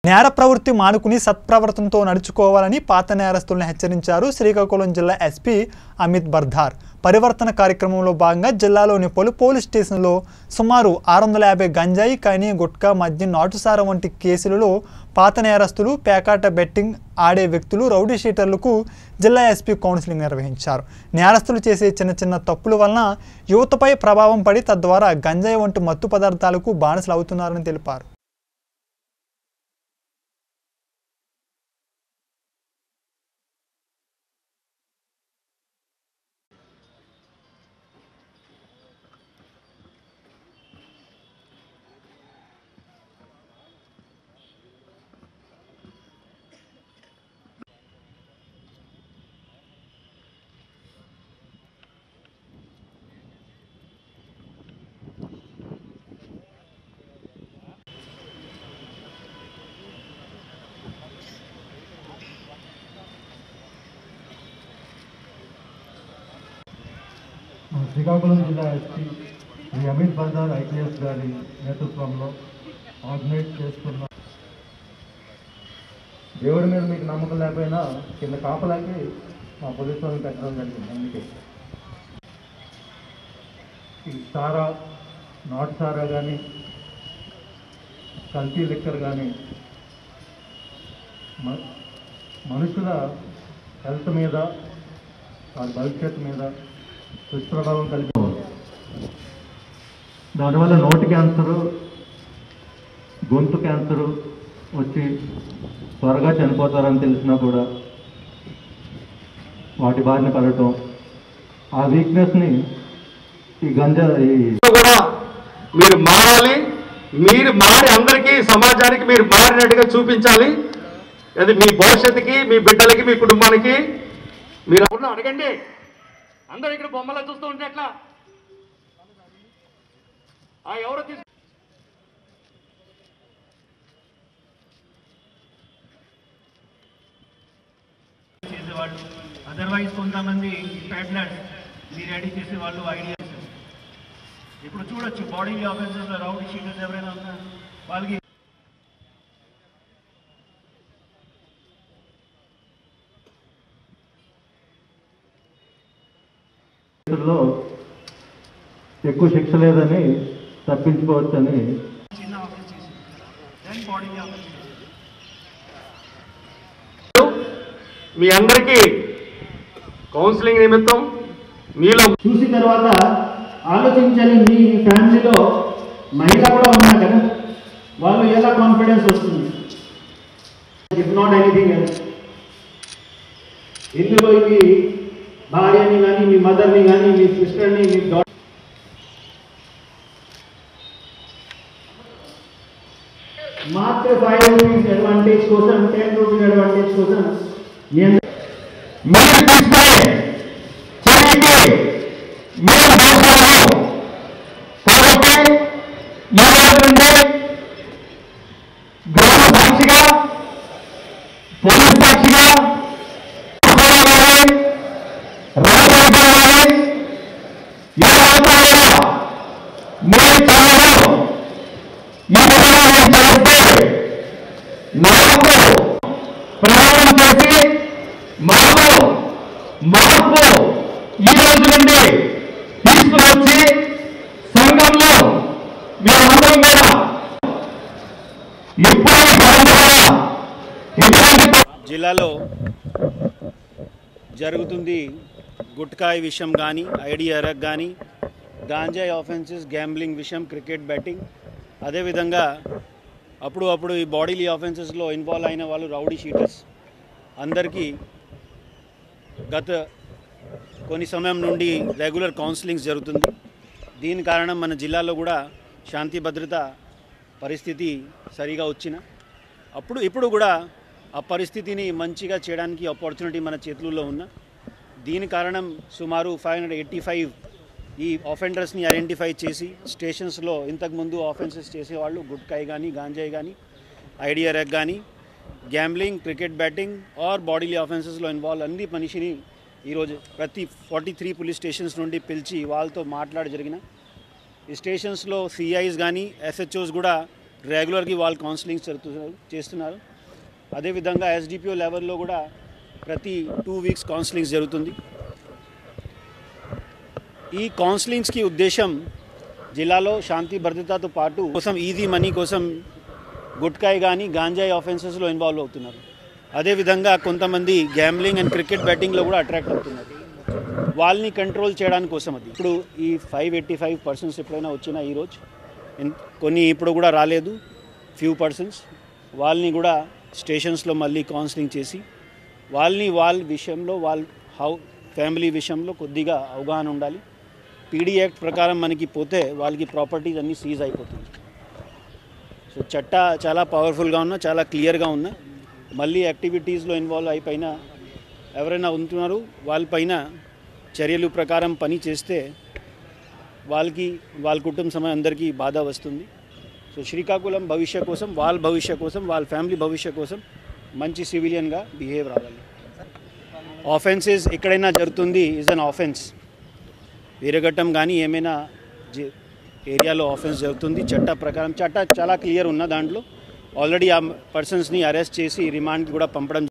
నేర ప్రవృత్తి మానుకుని సత్ప్రవర్తనతో నడుచుకోవాలని పాత నేరస్తులను హెచ్చరించారు శ్రీకాకుళం జిల్లా ఎస్పీ అమిత్ బర్ధార్. పరివర్తన కార్యక్రమంలో భాగంగా జిల్లాలోని పలు పోలీస్ స్టేషన్లలో సుమారు 650 గంజాయి, ఖైనీ, గుట్కా, మద్యం, నాటుసారా వంటి కేసులలో పాత నేరస్తులు, పేకాట బెట్టింగ్ ఆడే వ్యక్తులు, రౌడీ షీటర్లకు జిల్లా ఎస్పీ కౌన్సిలింగ్ నిర్వహించారు. నేరస్తులు చేసే చిన్న చిన్న తప్పుల వలన యువతపై ప్రభావం పడి తద్వారా గంజాయి వంటి మత్తు పదార్థాలకు బానిసలు అవుతున్నారని తెలిపారు. శ్రీకాకుళం జిల్లా ఎస్పీ శ్రీ అమిత్ బర్ధార్ ఐపీఎస్ గారి నేతృత్వంలో ఆర్గనైజ్ చేస్తున్న దేవుడి మీద మీకు నమ్మకం లేకపోయినా కింద కాపలాకి మా పోలీసు వాళ్ళని పెట్టడం జరిగింది. అందుకే ఈ సారా, నాటు సారా కానీ, కల్తీ లిక్కర్ కానీ మనుషుల హెల్త్ మీద, వారి భవిష్యత్తు మీద దుష్ప్రభావం కలిగిపోవాలి. దానివల్ల నోటి క్యాన్సరు, గొంతు క్యాన్సరు వచ్చి త్వరగా చనిపోతారని తెలిసినా కూడా వాటి బారిన పడటం, ఆ వీక్నెస్ని ఈ గంజా కూడా మీరు మారాలి. మీరు మారి అందరికీ, సమాజానికి మీరు మారినట్టుగా చూపించాలి. అది మీ భవిష్యత్తుకి, మీ బిడ్డలకి, మీ కుటుంబానికి మీరు అడగండి. అందరూ ఇక్కడ బొమ్మలా చూస్తూ ఉంటే ఎట్లా? ఎవరో చేసేవాళ్ళు, అదర్వైజ్ కొంతమంది ప్యాడ్లర్స్ రెడీ చేసేవాళ్ళు ఐడియాస్. ఇప్పుడు చూడొచ్చు బాడీ ఆఫెన్సెస్ లో రౌడీ షీటర్స్ ఎవరైనా ఉన్నారు వాళ్ళకి ఎక్కువ శిక్ష లేదని తప్పించుకోవచ్చని చిన్న ఆఫెన్స్ చేసి దెన్ బాడీ ఆఫెన్స్. మీ అందరికీ కౌన్సిలింగ్ నిమిత్తం మీలో చూసిన తర్వాత ఆలోచించాలి. మీ ఫ్యామిలీలో మహిళ కూడా ఉన్నారు కదా, వాళ్ళు ఎలా కాన్ఫిడెన్స్ వస్తుంది? ఇఫ్ నాట్ ఎనీథింగ్ ఎల్స్, ఇందులో మీ భార్యని కానీ, మీ మదర్ని కానీ, మీ సిస్టర్ని, మీ డాటర్ మాత్ర 5 రూపీస్ అడ్వాంటేజ్ కోసం, 10 రూపీస్ అడ్వాంటేజ్ కోసం మీరు తీసుకునే చర్యకి మీరు బాధ్యులు. కాబట్టి ఏమవుతుంది, గ్రామ సాక్షిగా, పోలీస్ సాక్షిగా, మార్పు ఈ రోజు నుండి తీసుకువచ్చి సంఘంలో మేమందరం కూడా జిల్లాలో జరుగుతుంది గుట్కాయి విషయం కానీ, ఐడి అరెక్ కానీ, గాంజాయి ఆఫెన్సెస్, గ్యాంబ్లింగ్ విషయం, క్రికెట్ బెట్టింగ్, అదేవిధంగా అప్పుడు ఈ బాడీలీ ఆఫెన్సెస్లో ఇన్వాల్వ్ అయిన వాళ్ళు రౌడీ షీటర్స్ అందరికీ గత కొన్ని సమయం నుండి రెగ్యులర్ కౌన్సిలింగ్స్ జరుగుతుంది. దీని కారణం మన జిల్లాలో కూడా శాంతి భద్రత పరిస్థితి సరిగా వచ్చిన ఇప్పుడు కూడా ఆ పరిస్థితిని మంచిగా చేయడానికి ఆపర్చునిటీ మన చేతుల్లో ఉన్న. దీని కారణం సుమారు 585 ఈ ఆఫెండర్స్ని ఐడెంటిఫై చేసి స్టేషన్స్లో ఇంతకుముందు ఆఫెన్సెస్ చేసేవాళ్ళు గుట్కాయి కానీ, గాంజాయి కానీ, ఐడి అరెక్ కానీ, gambling, cricket batting or bodily ఆఫెన్సెస్లో ఇన్వాల్వ్ అన్ని మనిషిని ఈరోజు ప్రతి 43 పోలీస్ స్టేషన్స్ నుండి పిలిచి వాళ్ళతో మాట్లాడి జరిగిన ఈ స్టేషన్స్లో సిఐస్ కానీ, ఎస్హెచ్ఓస్ కూడా రెగ్యులర్గా వాళ్ళు కౌన్సిలింగ్ చేస్తున్నారు. అదేవిధంగా ఎస్డిపిఓ లెవెల్లో కూడా ప్రతి 2 వీక్స్ కౌన్సిలింగ్స్ జరుగుతుంది. ఈ కౌన్సిలింగ్స్కి ఉద్దేశం జిల్లాలో శాంతి భద్రతతో పాటు కోసం ఈజీ మనీ కోసం గుట్కాయ్ కానీ గాంజాయి ఆఫెన్సెస్లో ఇన్వాల్వ్ అవుతున్నారు. అదేవిధంగా కొంతమంది గ్యాంబ్లింగ్ అండ్ క్రికెట్ బ్యాటింగ్లో కూడా అట్రాక్ట్ అవుతున్నారు. వాళ్ళని కంట్రోల్ చేయడానికి కోసం అది ఇప్పుడు ఈ 585 పర్సన్స్ ఎప్పుడైనా వచ్చినా ఈరోజు కొన్ని ఇప్పుడు కూడా రాలేదు ఫ్యూ పర్సన్స్, వాళ్ళని కూడా స్టేషన్స్లో మళ్ళీ కౌన్సిలింగ్ చేసి వాళ్ళ విషయంలో ఫ్యామిలీ విషయంలో కొద్దిగా అవగాహన ఉండాలి. పీడీ యాక్ట్ ప్రకారం మనకి పోతే వాళ్ళకి ప్రాపర్టీస్ అన్నీ సీజ్ అయిపోతుంది. సో చట్ట చాలా పవర్ఫుల్గా ఉన్నా, చాలా క్లియర్గా ఉన్నా. మళ్ళీ యాక్టివిటీస్లో ఇన్వాల్వ్ అయిపోయినా ఎవరైనా ఉంటున్నారు వాళ్ళపైన చర్యలు ప్రకారం పని చేస్తే వాళ్ళ కుటుంబ సమయం అందరికీ బాధ వస్తుంది. సో శ్రీకాకుళం భవిష్య కోసం, వాళ్ళ ఫ్యామిలీ భవిష్య కోసం మంచి సివిలియన్గా బిహేవ్ రావాలి. ఆఫెన్సెస్ ఎక్కడైనా జరుగుతుంది ఈజ్ అన్ ఆఫెన్స్. వీరఘట్టం కానీ ఏమైనా ఏరియాలో ఆఫెన్స్ జరుగుతుంది చట్ట ప్రకారం చాలా క్లియర్ ఉన్న దాంట్లో ఆల్రెడీ ఆ పర్సన్స్ని అరెస్ట్ చేసి రిమాండ్కి కూడా పంపడం